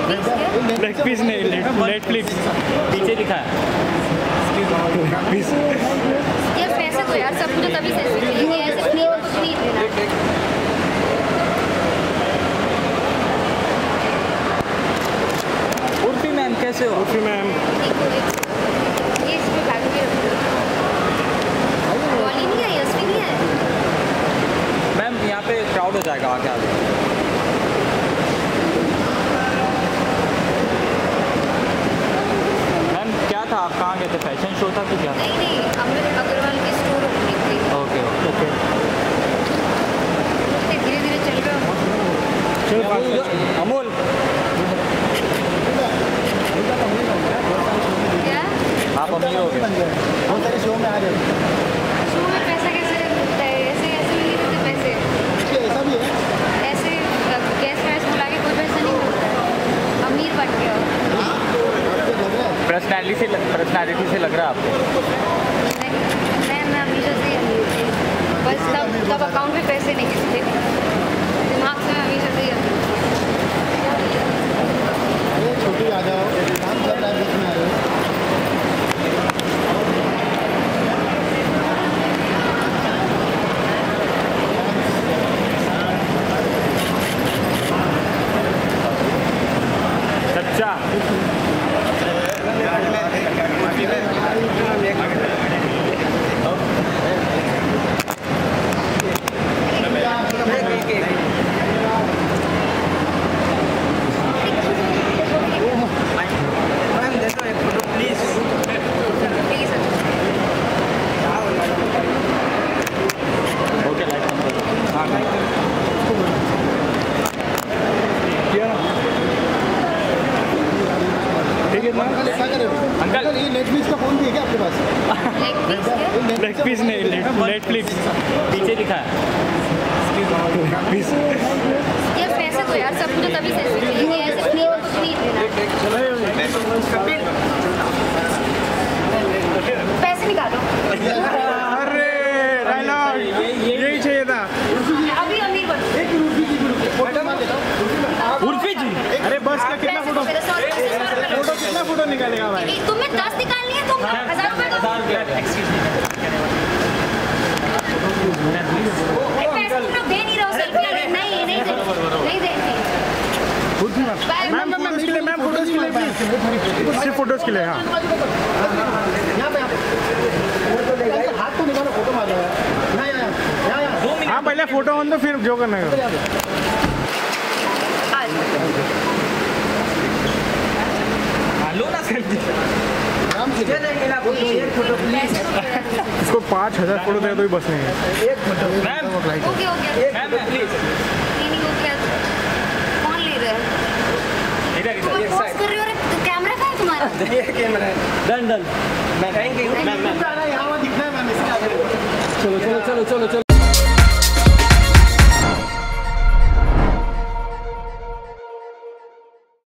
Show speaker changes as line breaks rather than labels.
Leg piece नहीं, Netflix पीछे लिखा है लेग पीस।
यार पैसे तो यार सब मुझे तभी से चाहिए, ऐसे फ्री में कुछ नहीं देना।
उर्फी मैम कैसे हो?
उर्फी मैम
ये इसमें बैग में रखो। कॉली नहीं है, यशवी नहीं है।
मैम यहाँ पे क्राउड हो जाएगा, आगे आ जाओ। मैम क्या था, आप कहाँ गए थे? फैशन शो था कि क्या?
नहीं अमृत अग्रवाल की स्टोर ओपनिंग थी।
ओके ओके
धीरे धीरे चल रहा हूँ।
अमोल
क्या
आप अमीर हो गए।
बहुत सारे शो में आ रहे हैं।
शो में पैसा कैसे मिलता है? ऐसे ऐसे नहीं मिलते पैसे।
ऐसा भी है,
ऐसे गैस वैस बुला के कोई पैसा नहीं मिलता है। अमीर बन गया
आपको लग रहा है।
पर्सनैलिटी से लग रहा है आपको।
मैं हमेशा से ही अमीर थी, बस तब अकाउंट में पैसे नहीं थे, दिमाग से मैं हमेशा से ही अमीर थी।
अरे छोटी आ जाओ, काम चल रहा है, बीच में आ रहे हो।
सच्चा
अंकल ये नेटफ्लिक्स का फोन भी है क्या आपके पास?
लेग पीस नहीं, नेटफ्लिक्स
पीछे लिखा है।
Leg piece.
यार पैसे तो यार सब मुझे तभी से चाहिए, ऐसे फ्री में कुछ नहीं देना। पैसे निकालो।
अरे डायलॉग यही चाहिए था।
अभी अमीर बनो।
उर्फी जी, अरे बस का कितना फोटो कितना फोटो निकालेगा भाई?
तुम्हें 10 निकालनी है, तुम 1000 रुपए दो। पैसे तुम लोग दे नहीं रहे हो सेल्फी। नहीं देंगे।
मैम इसके लिए, मैम फोटोज के लिए प्लीज, सिर्फ फोटोज के लिए। हाँ
हाथ तो निकालो, फोटो मार जाएगा।
हाँ पहले फोटो ऑन दो, फिर जो करना है।
लो ना सेल्फी।
इसको 5000 फोटो दे तो ही बस नहीं है।
एक फोटो
मैम
हो गया
मैम प्लीज
नहीं हो गया। कौन ले रहा है?
इधर
तुम पोस्ट कर रहे हो? रे कैमरा कहाँ है तुम्हारा?
ये कैमरा है।
Done done.
Thank you. यहाँ दिखना है मैम, इसके आगे।
चलो चलो चलो चलो चलो।